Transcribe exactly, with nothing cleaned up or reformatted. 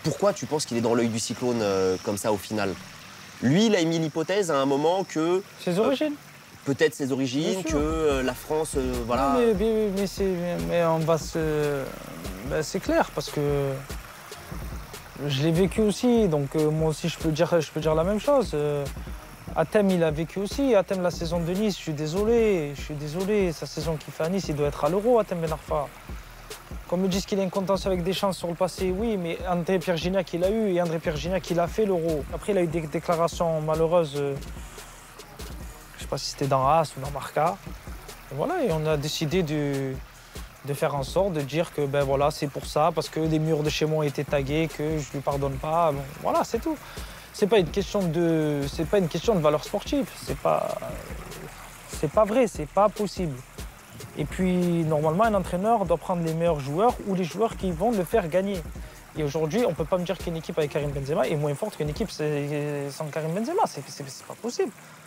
Pourquoi tu penses qu'il est dans l'œil du cyclone euh, comme ça au final? Lui, il a émis l'hypothèse à un moment que... Ses origines euh, Peut-être ses origines, que euh, la France, euh, voilà... Non, mais, mais, mais, c'est- mais on va se... Ben, c'est clair, parce que je l'ai vécu aussi, donc euh, moi aussi je peux dire, je peux dire la même chose. Euh, Athème, il a vécu aussi. Athème, la saison de Nice, je suis désolé, je suis désolé. Sa saison qu'il fait à Nice, il doit être à l'Euro, Athème Ben Arfa. Qu'on me dise qu'il a une contentieux avec des chances sur le passé, oui, mais André Pierre Gignac, il a eu, et André Pierre Gignac, il a fait l'Euro. Après, il a eu des déclarations malheureuses, euh, je ne sais pas si c'était dans As ou dans Marca. Et voilà, et on a décidé de, de faire en sorte de dire que ben voilà, c'est pour ça, parce que les murs de chez moi étaient tagués, que je ne lui pardonne pas. Bon, voilà, c'est tout. C'est pas une question de, c'est pas une question de valeur sportive. C'est pas, c'est pas vrai, c'est pas possible. Et puis, normalement, un entraîneur doit prendre les meilleurs joueurs ou les joueurs qui vont le faire gagner. Et aujourd'hui, on ne peut pas me dire qu'une équipe avec Karim Benzema est moins forte qu'une équipe sans Karim Benzema. C'est pas possible.